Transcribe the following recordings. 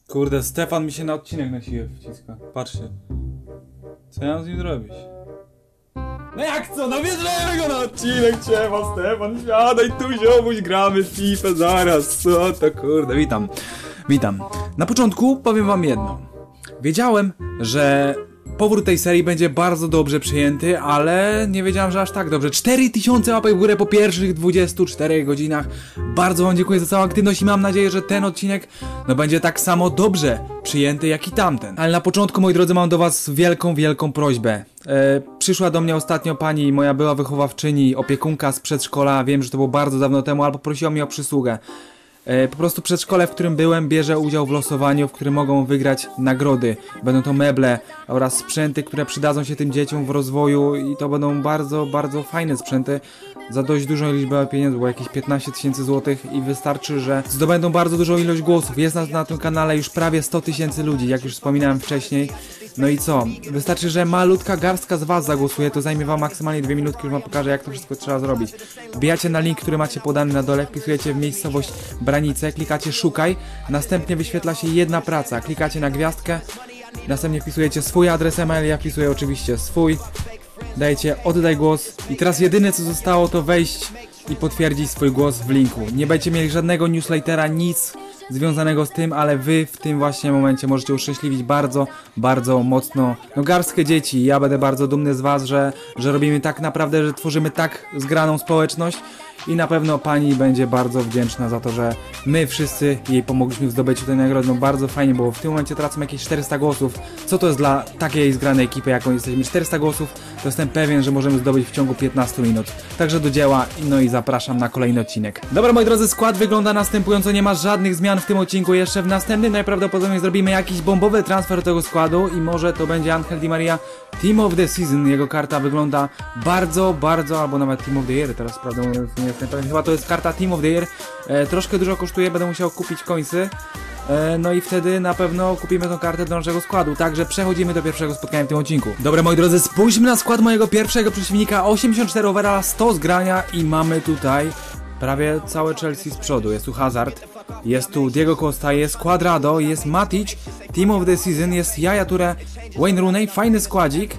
Kurde, Stefan mi się na odcinek na siłę wciska. Patrzcie. Co ja mam z nim zrobić? No jak co? No bierzemy go na odcinek, ciema Stefan, siadaj tu ziomuś, gramy w FIFA zaraz, co to kurde, witam. Na początku powiem wam jedno. Wiedziałem, że powrót tej serii będzie bardzo dobrze przyjęty, ale nie wiedziałem, że aż tak dobrze. 4000 łapek w górę po pierwszych 24 godzinach. Bardzo wam dziękuję za całą aktywność i mam nadzieję, że ten odcinek będzie tak samo dobrze przyjęty jak i tamten. Ale na początku, moi drodzy, mam do was wielką prośbę. Przyszła do mnie ostatnio pani, moja była wychowawczyni, opiekunka z przedszkola, wiem, że to było bardzo dawno temu, ale poprosiła mnie o przysługę. Po prostu przedszkole, w którym byłem, bierze udział w losowaniu, w którym mogą wygrać nagrody. Będą to meble oraz sprzęty, które przydadzą się tym dzieciom w rozwoju i to będą bardzo fajne sprzęty za dość dużą liczbę pieniędzy, bo jakieś 15 000 złotych i wystarczy, że zdobędą bardzo dużą ilość głosów. Jest nas na tym kanale już prawie 100 000 ludzi, jak już wspominałem wcześniej. No i co? Wystarczy, że malutka garstka z was zagłosuje, to zajmie wam maksymalnie 2 minutki, już wam pokażę, jak to wszystko trzeba zrobić. Wbijacie na link, który macie podany na dole, wpisujecie w miejscowość Branice, klikacie szukaj, następnie wyświetla się jedna praca, klikacie na gwiazdkę, następnie wpisujecie swój adres e-mail, ja wpisuję oczywiście swój, dajecie oddaj głos i teraz jedyne co zostało to wejść i potwierdzić swój głos w linku. Nie będziecie mieli żadnego newslettera, nic związanego z tym, ale wy w tym właśnie momencie możecie uszczęśliwić bardzo mocno garstkę dzieci. Ja będę bardzo dumny z was, że robimy tak naprawdę, że tworzymy tak zgraną społeczność i na pewno pani będzie bardzo wdzięczna za to, że my wszyscy jej pomogliśmy w zdobyciu tej nagrody. No bardzo fajnie było. W tym momencie tracimy jakieś 400 głosów. Co to jest dla takiej zgranej ekipy, jaką jesteśmy? 400 głosów, to jestem pewien, że możemy zdobyć w ciągu 15 minut. Także do dzieła, no i zapraszam na kolejny odcinek. Dobra, moi drodzy, skład wygląda następująco. Nie ma żadnych zmian w tym odcinku. Jeszcze w następnym najprawdopodobniej zrobimy jakiś bombowy transfer tego składu i może to będzie Angel Di Maria Team of the Season. Jego karta wygląda bardzo, albo nawet Team of the Year. Teraz sprawdzę, nie jestem pewien. Chyba to jest karta Team of the Year. Troszkę dużo kosztuje, będę musiał kupić końcy. No i wtedy na pewno kupimy tą kartę do naszego składu. Także przechodzimy do pierwszego spotkania w tym odcinku. Dobra, moi drodzy, spójrzmy na skład mojego pierwszego przeciwnika. 84 overalla, 100 zgrania i mamy tutaj prawie całe Chelsea z przodu. Jest tu Hazard, jest tu Diego Costa, jest Cuadrado, jest Matic, Team of the Season, jest Yaya Touré, Wayne Rooney, fajny składzik.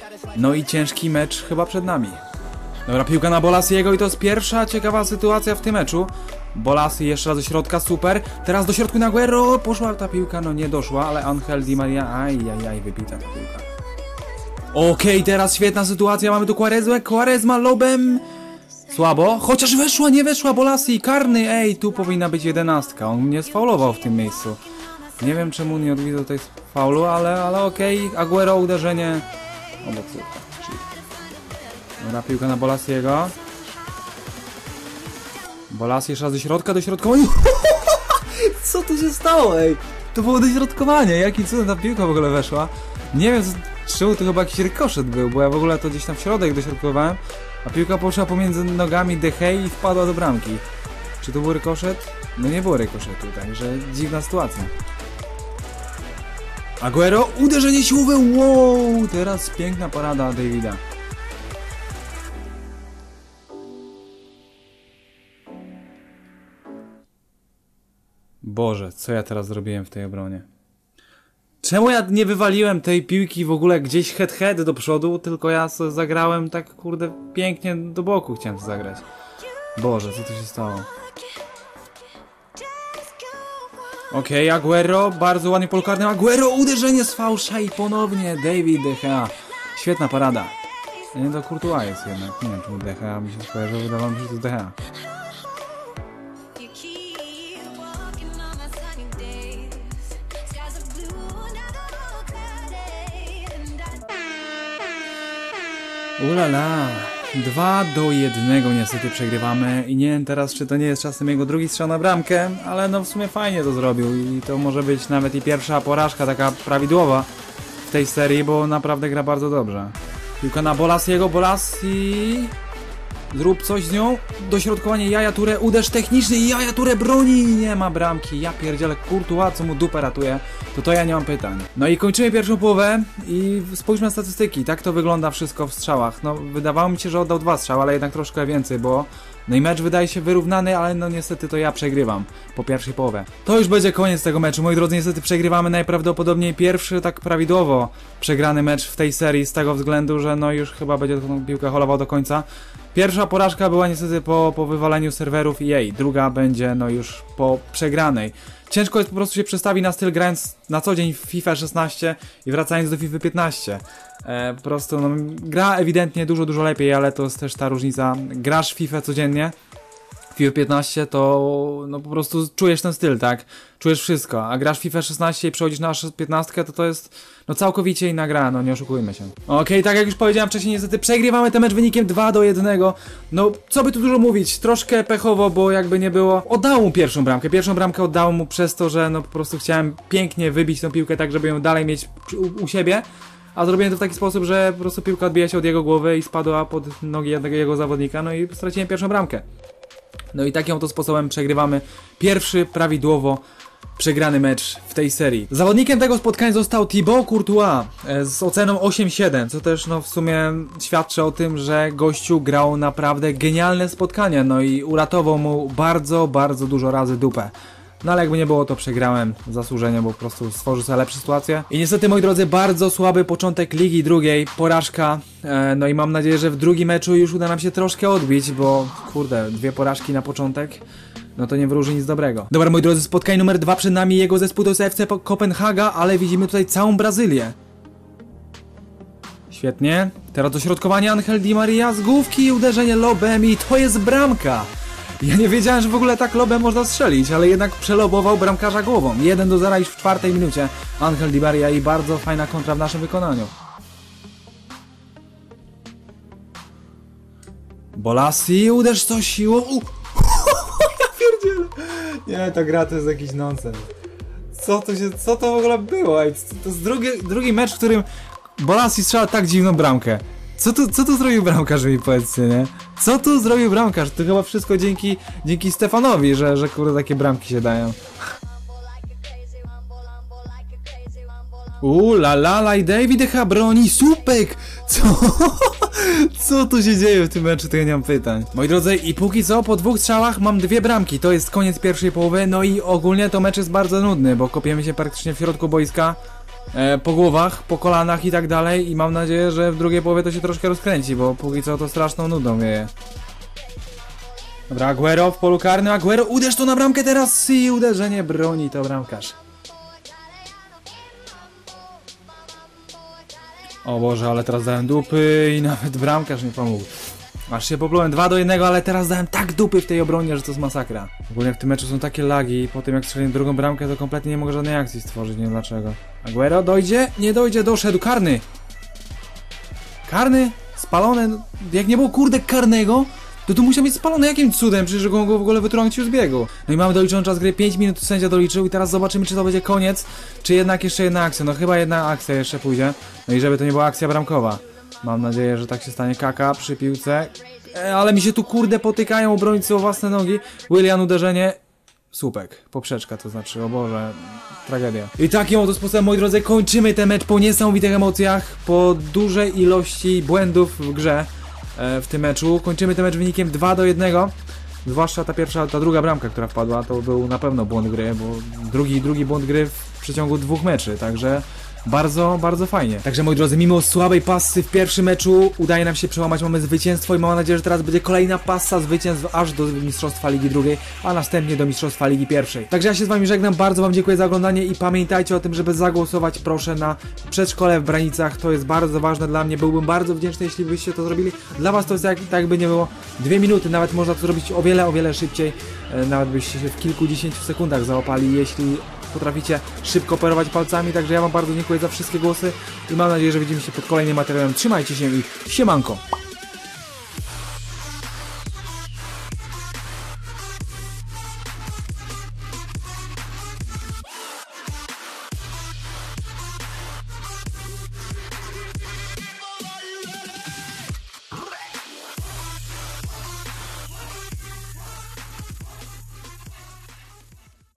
No i ciężki mecz chyba przed nami. Dobra, piłka na Bolasiego i to jest pierwsza ciekawa sytuacja w tym meczu. Bolasi jeszcze raz do środka, super. Teraz do środku na Aguero, poszła ta piłka, no nie doszła, ale Angel Di Maria, ajajaj, wypita ta piłka. Okej, teraz świetna sytuacja, mamy tu Quaresma lobem. Słabo, chociaż weszła, nie weszła, Bolasi, karny, tu powinna być 11. On mnie sfaulował w tym miejscu. Nie wiem czemu nie odwiedzał tej faulu, ale okej, Aguero uderzenie. Obocówka. Dobra, piłka na Bolasiego. Bolasi jeszcze raz do środka. Co tu się stało, To było dośrodkowanie, jaki cudem ta piłka w ogóle weszła. Nie wiem, czemu to chyba jakiś rykoszet był, bo ja w ogóle to gdzieś tam w środek dośrodkowałem, a piłka poszła pomiędzy nogami De Gea i wpadła do bramki. Czy to był rykoszet? No nie było rykoszetu, także dziwna sytuacja. Aguero, uderzenie siłowe, wow, teraz piękna parada Davida. Boże, co ja teraz zrobiłem w tej obronie? Czemu ja nie wywaliłem tej piłki w ogóle gdzieś head do przodu, tylko ja sobie zagrałem tak kurde pięknie do boku chciałem to zagrać. Boże, co tu się stało? Okej, Aguero, bardzo ładnie polu karnym. Aguero, uderzenie z fałsza i ponownie David De Gea. Świetna parada. Nie, to Courtois jest jednak. Nie wiem, czemu De Gea mi się skojarzył, wydawało mi się, że to jest De Gea. Ulala, 2-1 niestety przegrywamy i nie wiem teraz, czy to nie jest czasem jego drugi strzał na bramkę, ale no w sumie fajnie to zrobił i to może być nawet i pierwsza porażka taka prawidłowa w tej serii, bo naprawdę gra bardzo dobrze. Piłka na Bolasiego, Bolasi... Zrób coś z nią. Dośrodkowanie Yaya Touré, uderz techniczny i Yaya Touré broni. Nie ma bramki. Ja pierdzielę, Courtois, co mu dupę ratuje. To ja nie mam pytań. No i kończymy pierwszą połowę i spójrzmy na statystyki. Tak to wygląda wszystko w strzałach. No wydawało mi się, że oddał 2 strzały, ale jednak troszkę więcej, bo No i mecz wydaje się wyrównany, ale no niestety to ja przegrywam po pierwszej połowie. To już będzie koniec tego meczu, moi drodzy, niestety przegrywamy najprawdopodobniej pierwszy tak prawidłowo przegrany mecz w tej serii z tego względu, że no już chyba będzie tą piłkę holował do końca. Pierwsza porażka była niestety po wywaleniu serwerów EA, druga będzie no już po przegranej. Ciężko jest po prostu się przestawić na styl grając na co dzień w FIFA 16 i wracając do FIFA 15. Po prostu no, gra ewidentnie dużo lepiej, ale to jest też ta różnica. Grasz w FIFA codziennie, w FIFA 15 to no po prostu czujesz ten styl, tak? Czujesz wszystko, a grasz w FIFA 16 i przechodzisz na 15 to jest no całkowicie inna gra, no nie oszukujmy się. Okej, tak jak już powiedziałem wcześniej, niestety przegrywamy ten mecz wynikiem 2-1. No co by tu dużo mówić, troszkę pechowo, bo jakby nie było. Oddałem mu pierwszą bramkę oddałem mu przez to, że no po prostu chciałem pięknie wybić tą piłkę tak, żeby ją dalej mieć u siebie. A zrobiłem to w taki sposób, że po prostu piłka odbija się od jego głowy i spadła pod nogi jednego jego zawodnika, no i straciłem pierwszą bramkę. No i takim oto sposobem przegrywamy pierwszy prawidłowo przegrany mecz w tej serii. Zawodnikiem tego spotkania został Thibaut Courtois z oceną 8,7, co też no w sumie świadczy o tym, że gościu grał naprawdę genialne spotkania, no i uratował mu bardzo dużo razy dupę. No ale jakby nie było, to przegrałem zasłużenie, bo po prostu stworzył sobie lepsze sytuacje. I niestety, moi drodzy, bardzo słaby początek Ligi Drugiej, porażka. No i mam nadzieję, że w drugim meczu już uda nam się troszkę odbić, bo kurde, 2 porażki na początek, no to nie wróży nic dobrego. Dobra, moi drodzy, spotkanie numer 2 przed nami, jego zespół to jest FC Kopenhaga, ale widzimy tutaj całą Brazylię. Świetnie, teraz dośrodkowanie Angel Di Maria z główki, uderzenie lobem i to jest bramka. Ja nie wiedziałem, że w ogóle tak lobem można strzelić, ale jednak przelobował bramkarza głową. 1-0 już w 4 minucie. Angel Di Maria i bardzo fajna kontra w naszym wykonaniu. Bolassi, uderz to siłą. Ja pierdzielę. Nie, ta gra to jest jakiś nonsens. Co to w ogóle było? To jest drugi mecz, w którym Bolassi strzela tak dziwną bramkę. Co tu zrobił bramkarz, mi powiedzcie, nie? Co tu zrobił bramkarz? To chyba wszystko dzięki Stefanowi, że kurde takie bramki się dają. La i David De Gea broni, Słupek! Co tu się dzieje w tym meczu, to ja nie mam pytań. Moi drodzy, i póki co po 2 strzałach mam 2 bramki, to jest koniec pierwszej połowy, no i ogólnie to mecz jest bardzo nudny, bo kopiemy się praktycznie w środku boiska. Po głowach, po kolanach i tak dalej i mam nadzieję, że w drugiej połowie to się troszkę rozkręci, bo póki co to straszną nudą wieje. Dobra, Aguero w polu karnym, Aguero, uderz to na bramkę teraz i uderzenie broni to bramkarz. O Boże, ale teraz dałem dupy i nawet bramkarz mi pomógł. Aż się poplułem 2-1, ale teraz dałem tak dupy w tej obronie, że to jest masakra. Ogólnie w tym meczu są takie lagi i po tym jak strzeliłem drugą bramkę, to kompletnie nie mogę żadnej akcji stworzyć, nie wiem dlaczego. Aguero dojdzie? Nie dojdzie, doszedł, karny! Karny? Spalone? Jak nie było kurde karnego, to tu musiał być spalony jakim cudem, przecież go w ogóle wytrącił z biegu. No i mamy doliczony czas gry, 5 minut sędzia doliczył i teraz zobaczymy, czy to będzie koniec, czy jednak jeszcze jedna akcja. No chyba jedna akcja jeszcze pójdzie, no i żeby to nie była akcja bramkowa. Mam nadzieję, że tak się stanie. Kaka przy piłce. Ale mi się tu kurde potykają obrońcy o własne nogi. Willian uderzenie. Słupek. Poprzeczka to znaczy. O Boże. Tragedia. I takim oto sposobem, moi drodzy, kończymy ten mecz po niesamowitych emocjach. Po dużej ilości błędów w grze w tym meczu. Kończymy ten mecz wynikiem 2-1. Zwłaszcza ta druga bramka, która wpadła, to był na pewno błąd gry, bo drugi błąd gry w przeciągu 2 meczy. Także bardzo fajnie. Także moi drodzy, mimo słabej passy w pierwszym meczu udaje nam się przełamać, mamy zwycięstwo i mam nadzieję, że teraz będzie kolejna passa zwycięstw aż do Mistrzostwa Ligi Drugiej, a następnie do Mistrzostwa Ligi Pierwszej. Także ja się z wami żegnam, bardzo wam dziękuję za oglądanie i pamiętajcie o tym, żeby zagłosować proszę na przedszkole w Branicach, to jest bardzo ważne dla mnie, byłbym bardzo wdzięczny, jeśli byście to zrobili. Dla was to jest tak jakby nie było 2 minuty, nawet można to zrobić o wiele szybciej, nawet byście się w kilkudziesięciu sekundach załapali, jeśli potraficie szybko operować palcami, także ja wam bardzo dziękuję za wszystkie głosy i mam nadzieję, że widzimy się pod kolejnym materiałem. Trzymajcie się i siemanko!